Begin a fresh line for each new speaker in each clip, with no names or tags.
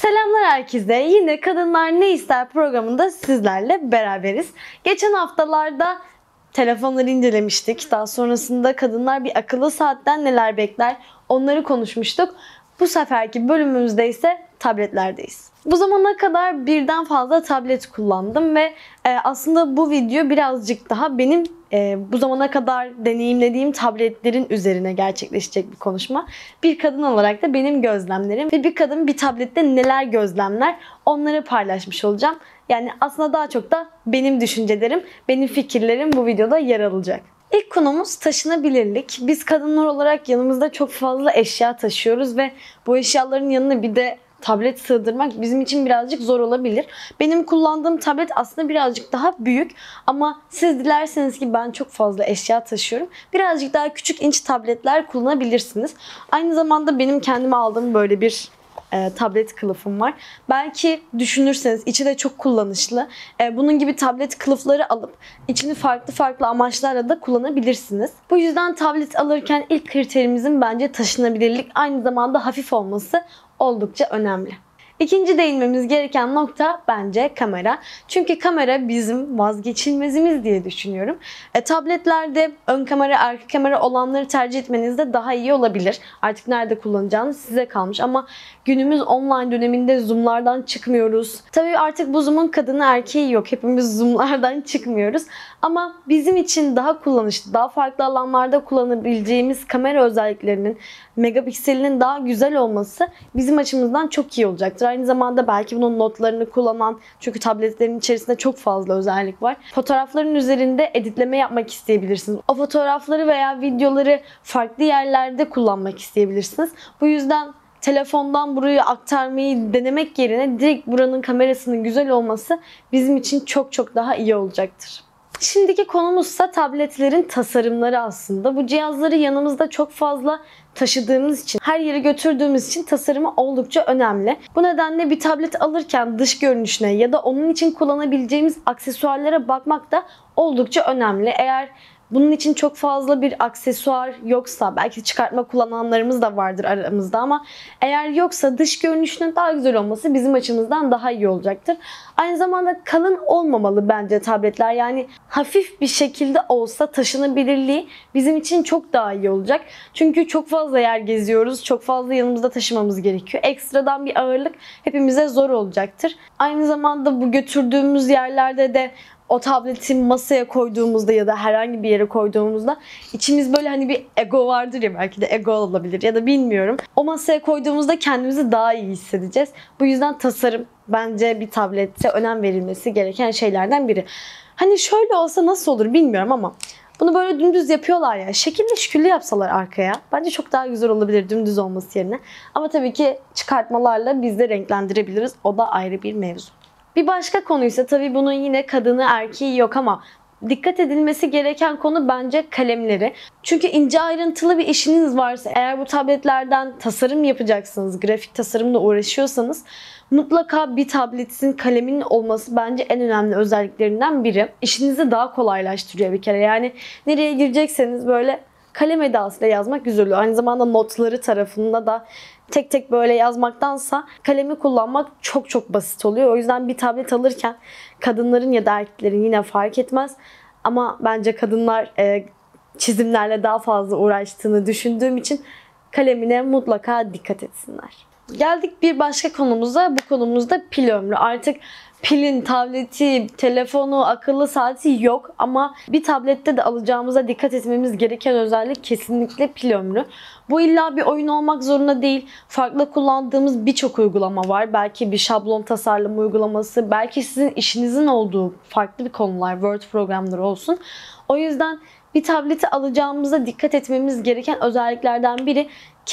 Selamlar herkese. Yine Kadınlar Ne İster programında sizlerle beraberiz. Geçen haftalarda telefonları incelemiştik. Daha sonrasında kadınlar bir akıllı saatten neler bekler onları konuşmuştuk. Bu seferki bölümümüzde ise tabletlerdeyiz. Bu zamana kadar birden fazla tablet kullandım ve aslında bu video birazcık daha benim bu zamana kadar deneyimlediğim tabletlerin üzerine gerçekleşecek bir konuşma. Bir kadın olarak da benim gözlemlerim ve bir kadın bir tablette neler gözlemler onları paylaşmış olacağım. Yani aslında daha çok da benim düşüncelerim, benim fikirlerim bu videoda yer alacak. İlk konumuz taşınabilirlik. Biz kadınlar olarak yanımızda çok fazla eşya taşıyoruz ve bu eşyaların yanına bir de tablet sığdırmak bizim için birazcık zor olabilir. Benim kullandığım tablet aslında birazcık daha büyük ama siz dilerseniz ki ben çok fazla eşya taşıyorum, birazcık daha küçük inç tabletler kullanabilirsiniz. Aynı zamanda benim kendime aldığım böyle bir tablet kılıfım var. Belki düşünürseniz içi de çok kullanışlı. Bunun gibi tablet kılıfları alıp içini farklı amaçlarla da kullanabilirsiniz. Bu yüzden tablet alırken ilk kriterimizin bence taşınabilirlik, aynı zamanda hafif olması oldukça önemli. İkinci değinmemiz gereken nokta bence kamera. Çünkü kamera bizim vazgeçilmezimiz diye düşünüyorum. Tabletlerde ön kamera, arka kamera olanları tercih etmeniz de daha iyi olabilir. Artık nerede kullanacağınız size kalmış ama günümüz online döneminde zoomlardan çıkmıyoruz. Tabii artık bu zoom'un kadını erkeği yok. Hepimiz zoomlardan çıkmıyoruz. Ama bizim için daha kullanışlı, daha farklı alanlarda kullanabileceğimiz kamera özelliklerinin, megapikselinin daha güzel olması bizim açımızdan çok iyi olacaktır. Aynı zamanda belki bunun notlarını kullanan, çünkü tabletlerin içerisinde çok fazla özellik var. Fotoğrafların üzerinde editleme yapmak isteyebilirsiniz. O fotoğrafları veya videoları farklı yerlerde kullanmak isteyebilirsiniz. Bu yüzden telefondan buraya aktarmayı denemek yerine direkt buranın kamerasının güzel olması bizim için çok daha iyi olacaktır. Şimdiki konumuzsa tabletlerin tasarımları aslında. Bu cihazları yanımızda çok fazla taşıdığımız için, her yere götürdüğümüz için tasarımı oldukça önemli. Bu nedenle bir tablet alırken dış görünüşüne ya da onun için kullanabileceğimiz aksesuarlara bakmak da oldukça önemli. Eğer bunun için çok fazla bir aksesuar yoksa, belki çıkartma kullananlarımız da vardır aramızda ama eğer yoksa dış görünüşünün daha güzel olması bizim açımızdan daha iyi olacaktır. Aynı zamanda kalın olmamalı bence tabletler. Yani hafif bir şekilde olsa taşınabilirliği bizim için çok daha iyi olacak. Çünkü çok fazla yer geziyoruz, çok fazla yanımızda taşımamız gerekiyor. Ekstradan bir ağırlık hepimize zor olacaktır. Aynı zamanda bu götürdüğümüz yerlerde de o tableti masaya koyduğumuzda ya da herhangi bir yere koyduğumuzda içimiz böyle hani bir ego vardır ya, belki de ego olabilir ya da bilmiyorum. O masaya koyduğumuzda kendimizi daha iyi hissedeceğiz. Bu yüzden tasarım bence bir tablette önem verilmesi gereken şeylerden biri. Hani şöyle olsa nasıl olur bilmiyorum ama bunu böyle dümdüz yapıyorlar ya. Şekilli şükürlü yapsalar arkaya, bence çok daha güzel olabilir dümdüz olması yerine. Ama tabii ki çıkartmalarla biz de renklendirebiliriz. O da ayrı bir mevzu. Bir başka konuysa tabii bunun yine kadını erkeği yok ama dikkat edilmesi gereken konu bence kalemleri. Çünkü ince ayrıntılı bir işiniz varsa, eğer bu tabletlerden tasarım yapacaksınız, grafik tasarımla uğraşıyorsanız mutlaka bir tabletin kaleminin olması bence en önemli özelliklerinden biri. İşinizi daha kolaylaştırıyor bir kere. Yani nereye girecekseniz böyle kalem edasıyla yazmak güzel oluyor. Aynı zamanda notları tarafında da tek tek böyle yazmaktansa kalemi kullanmak çok basit oluyor. O yüzden bir tablet alırken kadınların ya da erkeklerin yine fark etmez. Ama bence kadınlar çizimlerle daha fazla uğraştığını düşündüğüm için kalemine mutlaka dikkat etsinler. Geldik bir başka konumuza. Bu konumuzda pil ömrü. Artık pilin, tableti, telefonu, akıllı saati yok ama bir tablette de alacağımıza dikkat etmemiz gereken özellik kesinlikle pil ömrü. Bu illa bir oyun olmak zorunda değil. Farklı kullandığımız birçok uygulama var. Belki bir şablon tasarlama uygulaması, belki sizin işinizin olduğu farklı bir konular, Word programları olsun. O yüzden bir tableti alacağımıza dikkat etmemiz gereken özelliklerden biri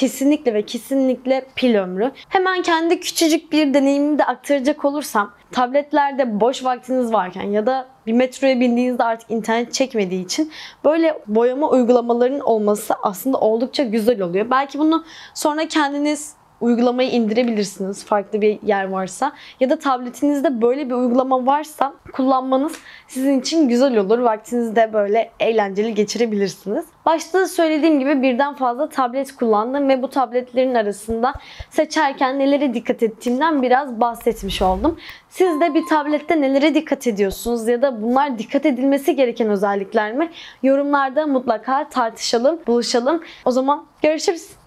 kesinlikle pil ömrü. Hemen kendi küçücük bir deneyimimi de aktaracak olursam, tabletlerde boş vaktiniz varken ya da bir metroya bindiğinizde artık internet çekmediği için böyle boyama uygulamalarının olması aslında oldukça güzel oluyor. Belki bunu sonra kendiniz uygulamayı indirebilirsiniz farklı bir yer varsa. Ya da tabletinizde böyle bir uygulama varsa kullanmanız sizin için güzel olur. Vaktinizi de böyle eğlenceli geçirebilirsiniz. Başta da söylediğim gibi birden fazla tablet kullandım ve bu tabletlerin arasında seçerken nelere dikkat ettiğimden biraz bahsetmiş oldum. Siz de bir tablette nelere dikkat ediyorsunuz ya da bunlar dikkat edilmesi gereken özellikler mi? Yorumlarda mutlaka tartışalım, buluşalım. O zaman görüşürüz.